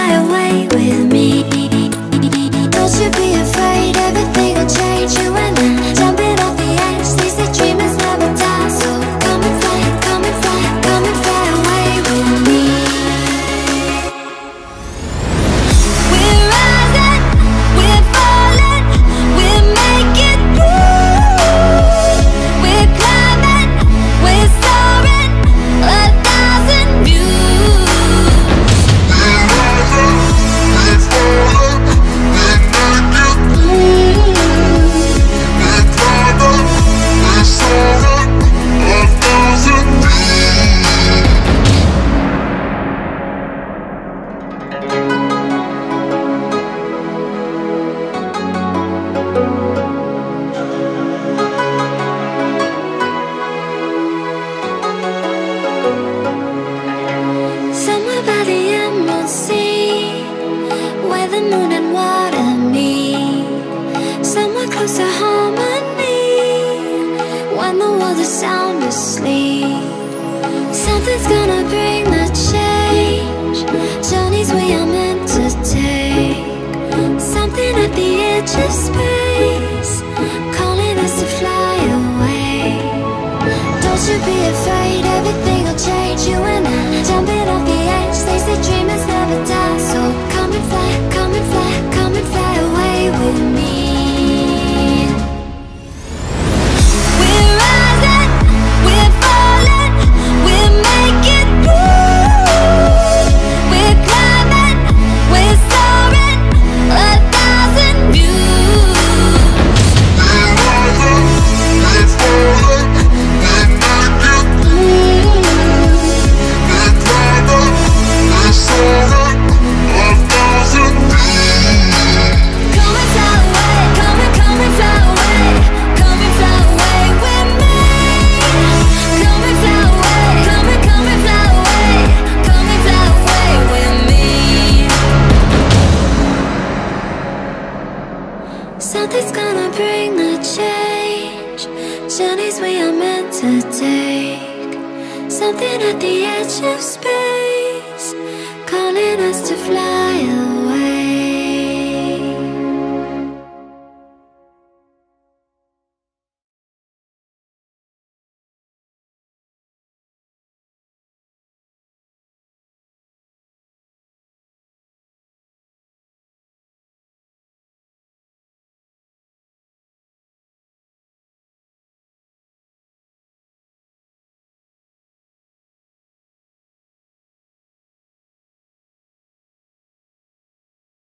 away with me. Don't you be afraid, everything will change. You and I, jumping off the edge. They say dreamers never die, so come and fly, come and fly, come and fly away with me. We're rising, we're falling, we're making through. We're climbing, we're soaring, 1,000 views. We're rising, we're falling, we're making through. We're climbing, we're soaring, 1,000 views. Somewhere by the emerald sea, where the moon and water meet. Somewhere close to harmony, when the world is sound asleep. Something's gonna bring the change, journeys we are meant to take. Something at the edge of space, calling us to fly away. Don't you be afraid, everything will change. You and I, jumping off the edge. They say dreamers never die, so come and fly, come and fly, come and fly away with me. We're rising, we're falling, we're making through. We're climbing, we're soaring, 1,000 views. We're rising, we're falling, we're making through. We're climbing, we're soaring, 1,000 views. Come and fly away, come and fly away, come and fly away with me. Come and fly away, come and fly away, come and fly away with me. Something's gonna bring the change, journeys we are meant to take. Something at the edge of space, calling us to fly